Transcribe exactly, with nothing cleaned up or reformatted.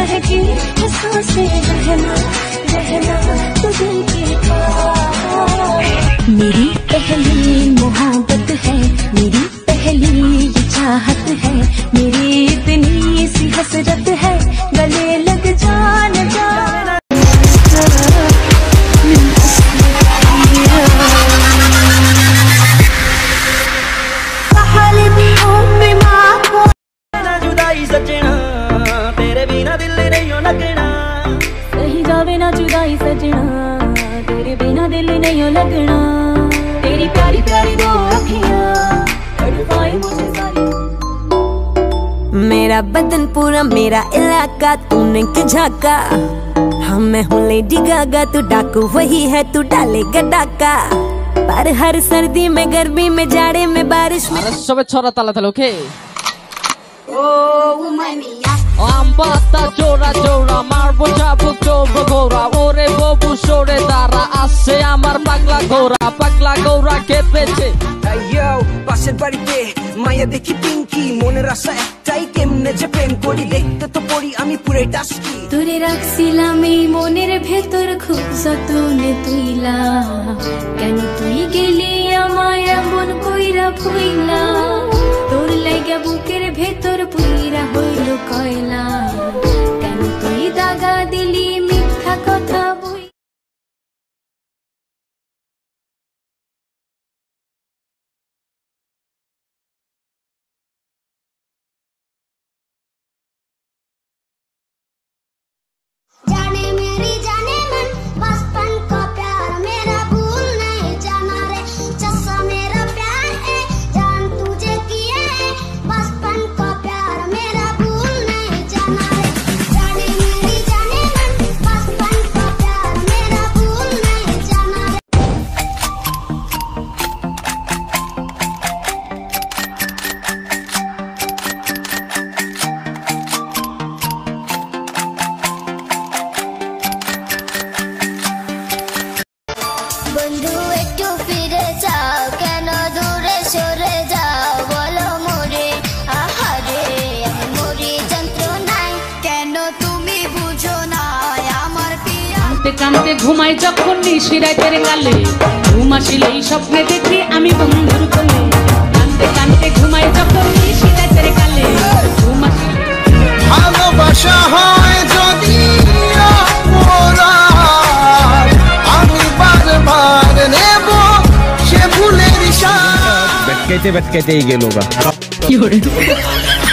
बहकी हंसों से रहना रहना तुझे के पास। मेरी पहली मोहब्बत है, मेरी पहली ये चाहत है, मेरी इतनी सी हसरत है, गले लग जान जाना। सजना तेरे बिना दिल नहीं हो लगना, सही जावे ना जुदाई सजना, तेरे बिना दिल नहीं हो लगना। तेरी प्यारी प्यारी दो अखियां तड़पाए मुझे सारी। मेरा बदन पूरा मेरा इलाका तूने क्यों झाका, हम मैं हूँ लेडी गागा, तू डाकू वही है तू डालेगा डाका। पर हर सर्दी में गर्मी में जाड़े में बारिश में सबे छोरा ताला ताला okay. Ambata jora jora marbo jabo joro gora ore bobu sore dara ashe amar pagla gora pagla gora kepeche yo pasher barite maya dekhi pinky moner asha ektai kemne je prem kori dekhte to pori ami pure taski তোরে রাখছিলাম এই মনের ভেতর খুব যতনে তুইলা, কেন তুই গেলি আমায় এমন কইরা ভুইলা, তোর লাগা বুকের ভেতর পুইরা হইল কয়লা, কেন তুই দাগা দিলি মিথ্যা কথা বই। কানতে ঘুমাই যখন নিশিরাতের গালে, ঘুম আসিলেই স্বপ্নে দেখি আমি বন্ধুর কোলে। কানতে কানতে ঘুমাই যখন নিশিরাতের গালে, ঘুম আসিলে ভালোবাসা হয় যদি অপরাধ, আমি বারবার নেব সে ভুলের স্বাদ। বেটকাইতে বেটকাইতেই গেল গা। কি হরে